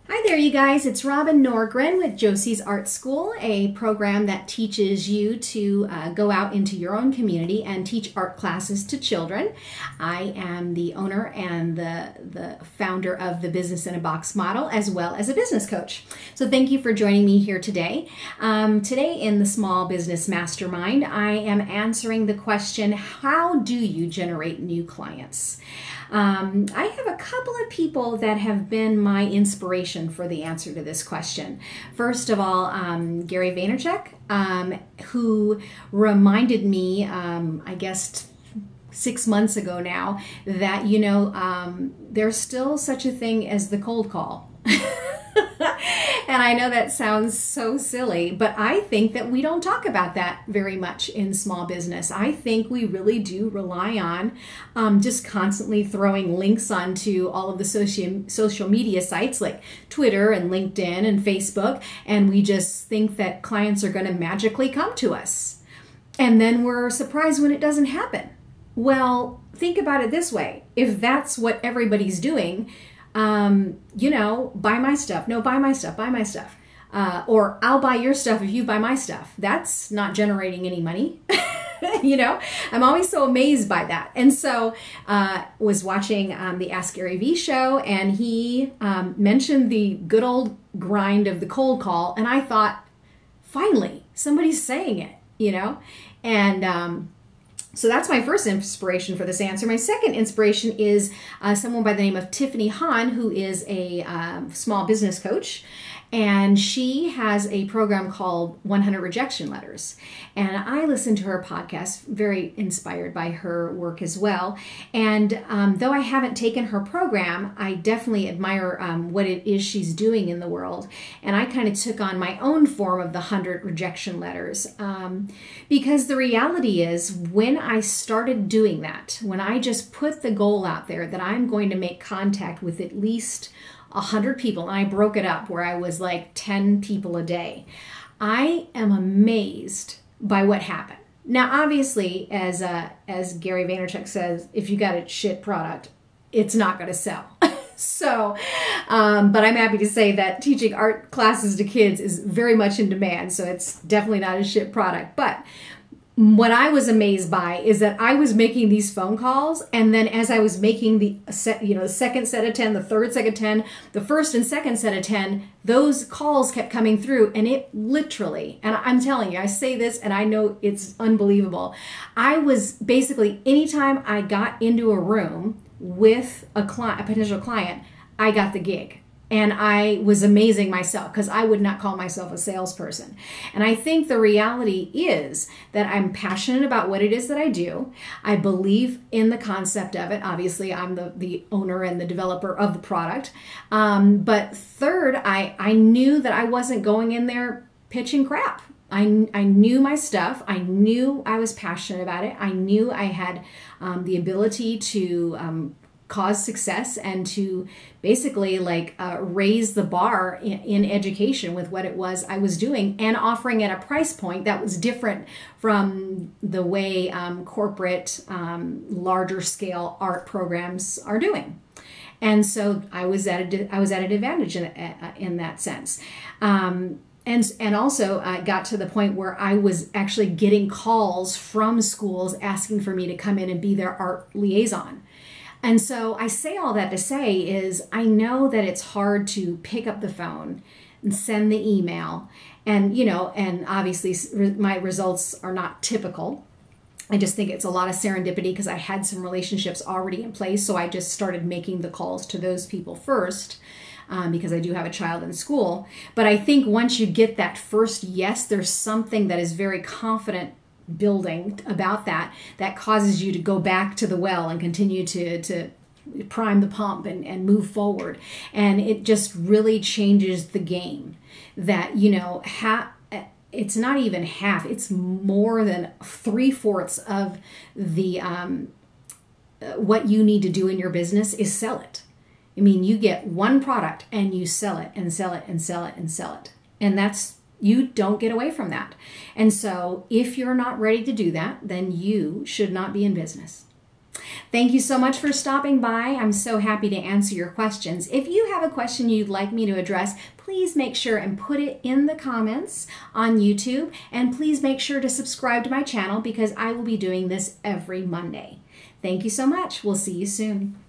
Hi there, you guys. It's Robin Norgren with Joseys Art School, a program that teaches you to go out into your own community and teach art classes to children. I am the owner and the founder of the Business in a Box model, as well as a business coach. So thank you for joining me here today. Today in the Small Business Mastermind, I am answering the question, how do you generate new clients? I have a couple of people that have been my inspiration for the answer to this question. First of all, Gary Vaynerchuk, who reminded me, I guess 6 months ago now, that, there's still such a thing as the cold call. And I know that sounds so silly, but I think that we don't talk about that very much in small business. I think we really do rely on just constantly throwing links onto all of the social media sites like Twitter and LinkedIn and Facebook, and we just think that clients are going to magically come to us. And then we're surprised when it doesn't happen. Well, think about it this way. If that's what everybody's doing, buy my stuff. No, buy my stuff, buy my stuff. Or I'll buy your stuff if you buy my stuff. That's not generating any money. I'm always so amazed by that. And so was watching the Ask Gary Vee show, and he mentioned the good old grind of the cold call. And I thought, finally, somebody's saying it, and so that's my first inspiration for this answer. My second inspiration is someone by the name of Tiffany Hahn, who is a small business coach. And she has a program called 100 Rejection Letters. And I listen to her podcast, very inspired by her work as well. And though I haven't taken her program, I definitely admire what it is she's doing in the world. And I kind of took on my own form of the 100 Rejection Letters. Because the reality is, when I started doing that, when I just put the goal out there that I'm going to make contact with at least 100 people, and I broke it up where I was like 10 people a day, I am amazed by what happened. Now, obviously, as Gary Vaynerchuk says, if you got a shit product, it's not going to sell. So, but I'm happy to say that teaching art classes to kids is very much in demand. So it's definitely not a shit product. But what I was amazed by is that I was making these phone calls, and then as I was making the second set of 10, the third set of 10, the first and second set of 10, those calls kept coming through, and it literally, and I'm telling you, I say this and I know it's unbelievable. I was basically, anytime I got into a room with a potential client, I got the gig. And I was amazing myself, because I would not call myself a salesperson. And I think the reality is that I'm passionate about what it is that I do. I believe in the concept of it. Obviously, I'm the owner and the developer of the product. But third, I knew that I wasn't going in there pitching crap. I knew my stuff. I knew I was passionate about it. I knew I had the ability to cause success and to basically raise the bar in education with what it was I was doing, and offering at a price point that was different from the way corporate larger scale art programs are doing. And so I was at an advantage in that sense. And also got to the point where I was actually getting calls from schools asking for me to come in and be their art liaison. And so I say all that to say is, I know that it's hard to pick up the phone and send the email, and and obviously my results are not typical. I just think it's a lot of serendipity, because I had some relationships already in place, so I just started making the calls to those people first. Because I do have a child in school. But I think once you get that first yes, there's something that is very confident building about that causes you to go back to the well and continue to prime the pump and move forward. And it just really changes the game. That, it's not even half, it's more than 3/4 of the what you need to do in your business is sell it. I mean, you get one product and you sell it and sell it and sell it and sell it. And you don't get away from that. And so if you're not ready to do that, then you should not be in business. Thank you so much for stopping by. I'm so happy to answer your questions. If you have a question you'd like me to address, please make sure and put it in the comments on YouTube. And please make sure to subscribe to my channel because I will be doing this every Monday. Thank you so much. We'll see you soon.